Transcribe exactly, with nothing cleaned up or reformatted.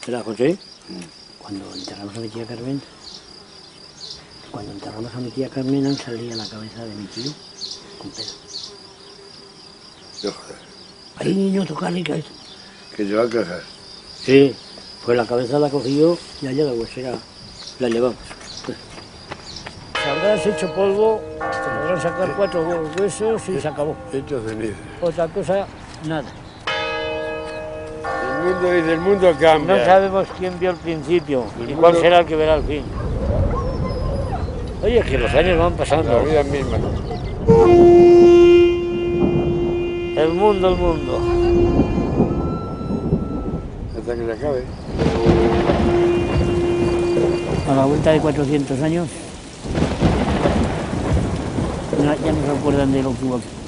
¿Verdad, José? Cuando enterramos a mi tía Carmen, cuando enterramos a mi tía Carmen, han salido la cabeza de mi tío con pelo. No joder. Ahí no tocarle que Que te va a cagar. Sí, pues la cabeza la cogió y allá la huesera la llevamos. Te habrás hecho polvo, te podrán sacar cuatro huesos y se acabó. Hecho ceniza. Otra cosa, nada. El mundo dice, el mundo cambia. No sabemos quién vio el principio El y mundo... cuál será el que verá el fin. Oye, que los años van pasando. La vida misma. El mundo, el mundo. Hasta que se acabe. A la vuelta de cuatrocientos años, ya no se acuerdan de lo que hubo aquí.